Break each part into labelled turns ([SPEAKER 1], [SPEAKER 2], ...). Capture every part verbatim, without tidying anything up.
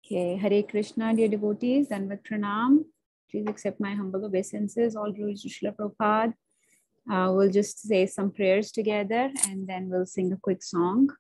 [SPEAKER 1] Okay, Hare Krishna, dear devotees, Danvat Pranam. Please accept my humble obeisances. All glories to Srila Prabhupada. Uh, we'll just say some prayers together and then we'll sing a quick song.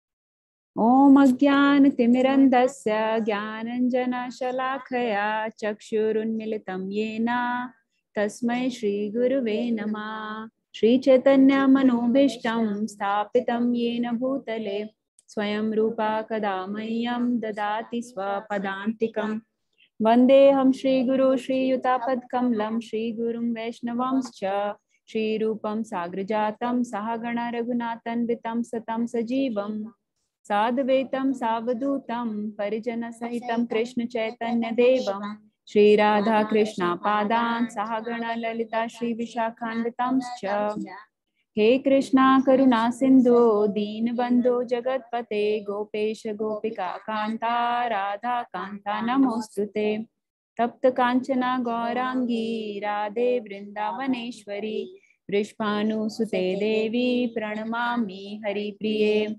[SPEAKER 1] Om Agyan Timirandasya Gyananjana Shalakaya Chakshurunmilitam Yena Tasmai Shri Guruve Namah Shri Chaitanya Manobhishtam Sthapitam Yena Bhutale Swayam Rupa Kadamayyam Dadati Swapadantikam Vandeham Shri Guru Shri Yutapad Kamlam Shri Gurum Vaishnavamscha Shri Rupam Sagrajatam Sahagana Raghunathan Vitam Satam Sajivam Sadhvetam Savadutam Parijana Sahitam Krishna Chaitanya Devam Shri Radha Krishna Padan Sahagana Lalita Shri Vishakhanvitamscha He Krishna Karuna Sindhu Deen Bandhu Jagatpate Gopesha Gopika Kanta Radha Kanta Namostute Tapta Kanchana Gaurangi Radhe Vrindavaneshwari Vrishpanu Sute Devi Pranamami Hari Priye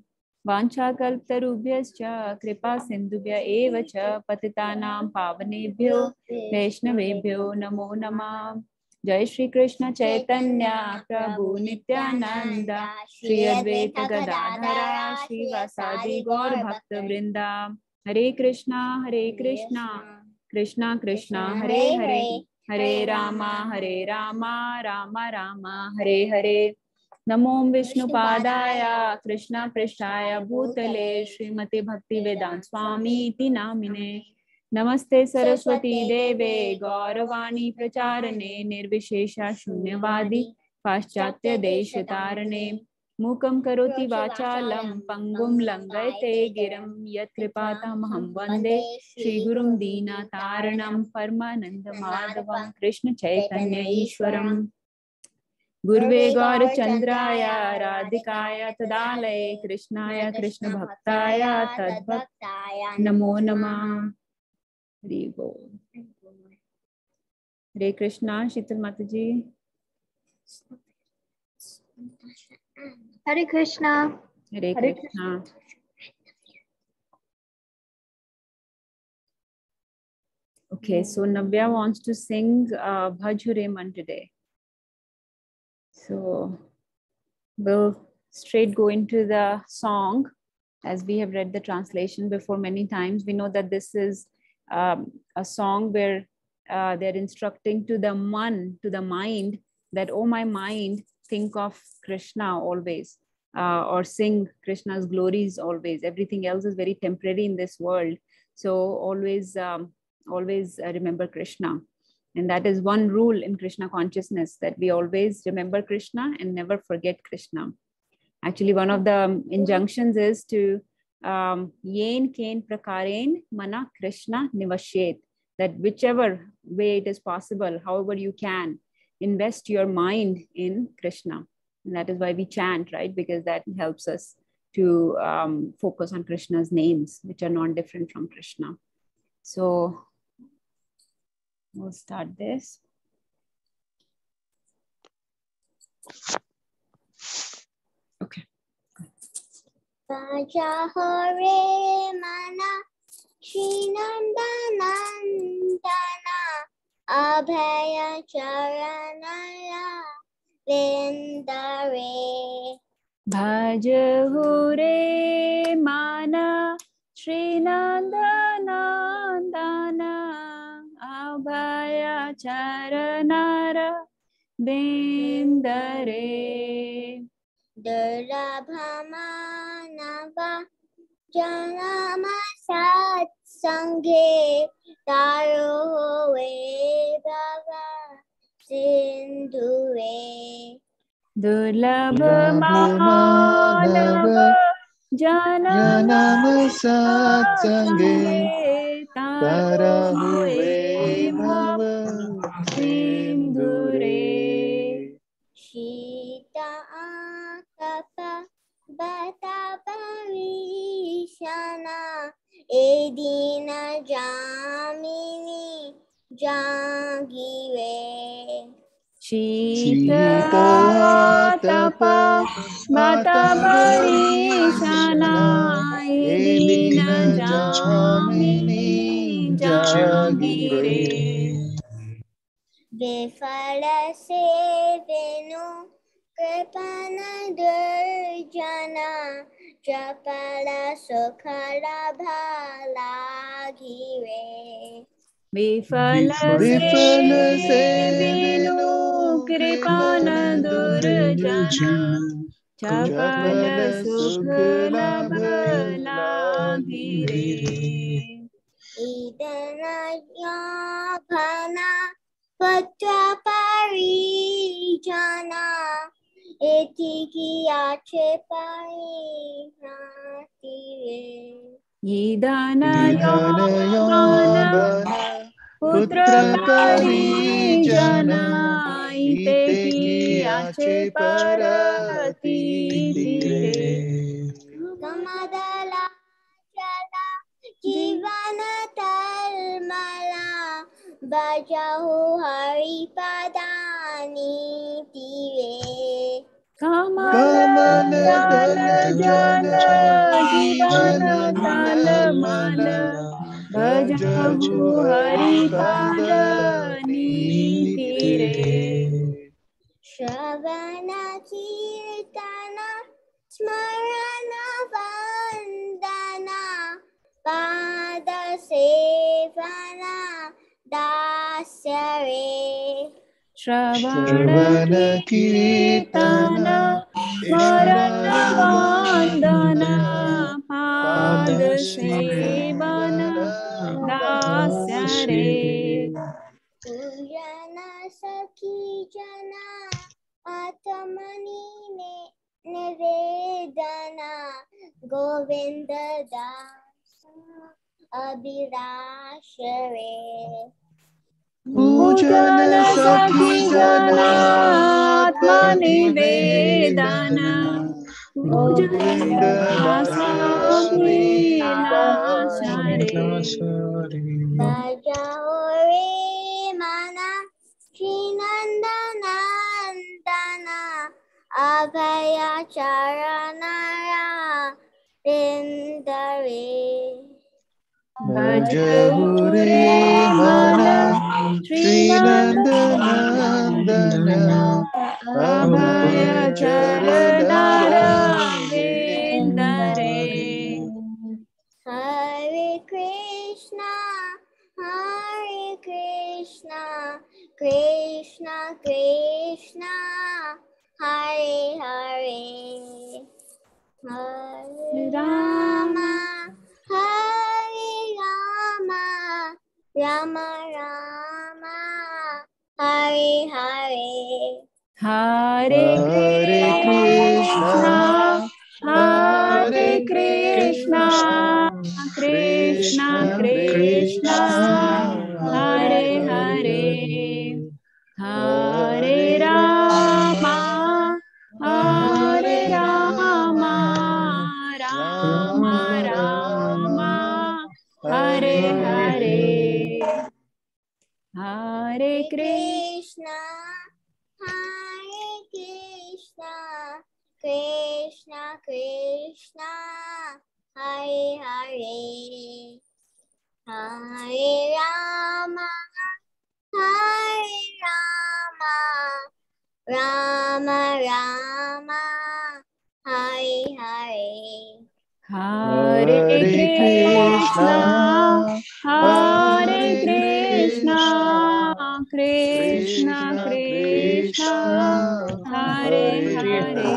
[SPEAKER 1] Vanchakalptarubhyascha Kripa Sindhubhya eva cha Patitanam Pavanebhyo Vaishnavebhyo Namo Namah Jai Shri Krishna Chaitanya Prabhu Nityananda Shri Advaita Gadadhara Shri Vasadi Gaur Bhakta Vrinda Hare Krishna Hare Krishna Krishna Krishna Hare Hare Hare Rama Hare Rama Rama Rama Hare Hare Namo Vishnu Padaya Krishna Prishtaya Bhutale Srimati Bhakti Vedant Swami Iti Namine Namaste Saraswati Deve Gauravani Pracharane Nirvishesha Shunyavadi Paschatya Deshatarane Mukam Karoti Vachalam Pangum Langayate Giram Yat Kripatamaham Vande Shri Gurum Dina Taranam Parmananda Madhavam Krishna Chaitanya Ishwaram Gurve Gaur Chandraya Radhikaya Tadalaya Krishnaya Krishna Bhaktaya Tadbhaktaya Namo Namah Hare Bol. Hare Krishna, Sheetal Mataji.
[SPEAKER 2] Hare Krishna.
[SPEAKER 1] Hare Krishna. Okay, so Navya wants to sing uh, Bhaj Man today. So we'll straight go into the song. As we have read the translation before many times, we know that this is um, a song where uh, they're instructing to the man, to the mind, that, oh my mind, think of Krishna always, uh, or sing Krishna's glories always. Everything else is very temporary in this world. So always, um, always uh, remember Krishna. And that is one rule in Krishna consciousness, that we always remember Krishna and never forget Krishna. Actually, one of the injunctions is to um, yen ken prakaren mana Krishna nivashet, that whichever way it is possible, however you can, invest your mind in Krishna. And that is why we chant, right? Because that helps us to um, focus on Krishna's names, which are not different from Krishna. So we'll start this. Okay.
[SPEAKER 3] Vaja Hare Mana Shri Nanda Nandana Abhaya Charanaya Vindare
[SPEAKER 1] Bhaja Hure Mana Shri Nanda Nandana Abhaya Charanara Vindare
[SPEAKER 3] Durabhamanava Janama Sat Sanghe Taro Bhava Sindhuve
[SPEAKER 1] Durlabha Manava Janama Sat Sanghe Taro Bhava Sindhure
[SPEAKER 3] Shita Akapa Bata Parishana Edina Jamini Jangire
[SPEAKER 1] Shita Tapa Bata Parishana Edina Jamini गिरे।
[SPEAKER 3] विफल सेवेनु कृपण दुर्जना चपल सुखल भला घिरे।
[SPEAKER 1] विफल से विनु कृपण दुर्जना चपल सुखल भला घिरे।
[SPEAKER 3] ईदन याभना पुत्र परिजना एति कियाचे परिणातिरे।
[SPEAKER 1] ईदन याभना पुत्र परिजना इते कियाचे परतिरे।
[SPEAKER 3] कमदला चला जीवन तलमला बजाहु हरि पदानी तीरे।
[SPEAKER 1] कमल दल जल जीवन तलमल भजहु हरि पदानी तीरे।
[SPEAKER 3] श्रवण कीर्तन स्मरण वंदना पाद सेवन दास्य रे।
[SPEAKER 1] श्रवण कीर्तन स्मरण वंदन पाद सेवन दास्य रे।
[SPEAKER 3] पूजन सखी जना आत्मनि निवेदना गोविंद दास अभिलाष रे।
[SPEAKER 1] पूजन सखी जना आत्मनिवेदन गोविंद दास अभिलाष रे।
[SPEAKER 3] बजाओ रे मना श्री नंदनंदना अभय चरण इंदरे।
[SPEAKER 1] भजहु रे मन श्री नंदनंदन अभय चरण अरविंद रे।
[SPEAKER 3] हरे कृष्णा हरे कृष्णा कृष्णा कृष्णा हरे हरे हरे राम हरे राम राम राम हरे हरे।
[SPEAKER 1] हरे कृष्णा हरे कृष्णा कृष्णा कृष्णा हरे हरे। हरे राम हरे राम राम राम हरे हरे। हरे कृष्णा
[SPEAKER 3] हरे कृष्णा कृष्णा कृष्णा हरे हरे। हरे राम हरे राम राम राम हरे हरे।
[SPEAKER 1] हरे कृष्णा हरे कृष्णा कृष्णा कृष्णा हरे हरे।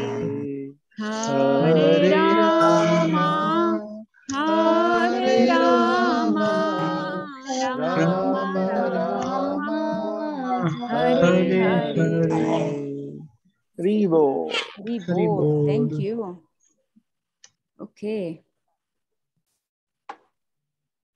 [SPEAKER 1] हरे राम हरे Ram Ram Ram Hare Hare.
[SPEAKER 4] Ribo.
[SPEAKER 1] Hare Bol. Thank you. Okay.